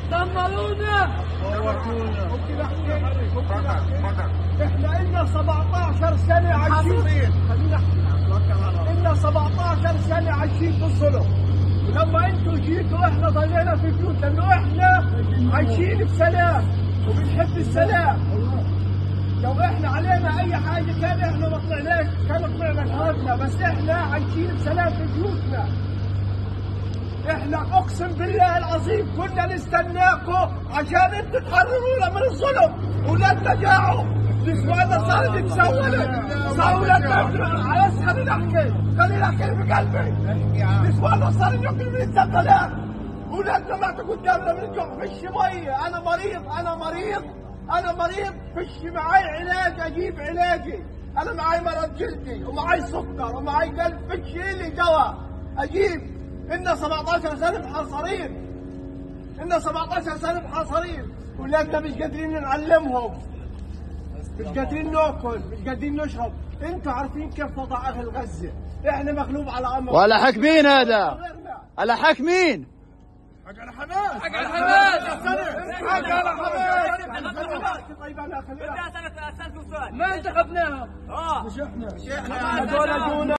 دمرونا ممكن احكي احنا لنا 17 سنه عايشين. خلينا احكي لنا 17 سنه عايشين في الظلم، ولما انتوا جيتوا احنا ضلينا في بيوت لانه احنا عايشين بسلام وبنحب السلام. لو احنا علينا اي حاجه كان احنا ما طلعناش، كان طلعنا لهذنا، بس احنا عايشين بسلام في بيوتنا. احنا اقسم بالله العظيم كنا نستناكم عشان انتوا تحررونا من الظلم. ولادنا جاعوا، نسواننا صارت تسولت بس خليني احكي بقلبي. نسواننا صاروا ياكلوا من الزبالات، ولادنا ماتوا قدامنا من الجوع. فيش ميه، انا مريض فيش معي علاج، اجيب علاجي. انا معي مرض جلدي ومعي سكر ومعي قلب، فيش لي دواء اجيب. إنا 17 سنة محاصرين، ولادنا مش قادرين نعلمهم، مش قادرين ناكل، مش قادرين نشرب. انتوا عارفين كيف وضع اهل غزة، احنا مغلوب على امر. ولا حق مين هذا؟ على حق مين؟ حق على حماس. طيب انا خلينا بدي اسالك سؤال، ما انتخبناهم. مش احنا هذول